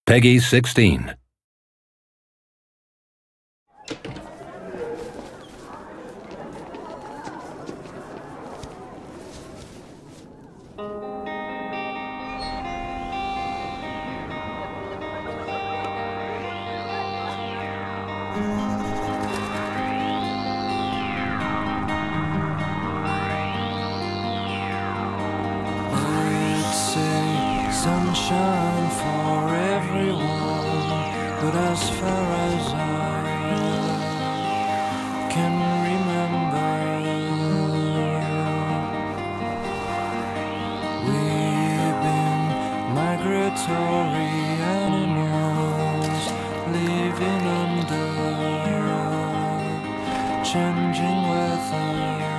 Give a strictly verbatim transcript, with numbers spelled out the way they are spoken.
Peggy sixteen. Sunshine for everyone, but as far as I can remember, we've been migratory animals living under changing weather.